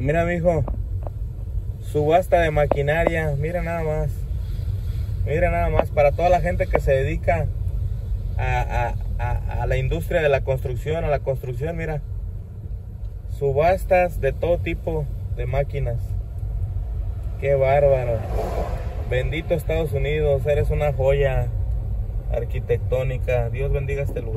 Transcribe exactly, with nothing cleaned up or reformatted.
Mira, mijo, subasta de maquinaria, mira nada más. Mira nada más, para toda la gente que se dedica a, a, a, a la industria de la construcción, a la construcción, mira. Subastas de todo tipo de máquinas. Qué bárbaro. Bendito Estados Unidos, eres una joya arquitectónica. Dios bendiga este lugar.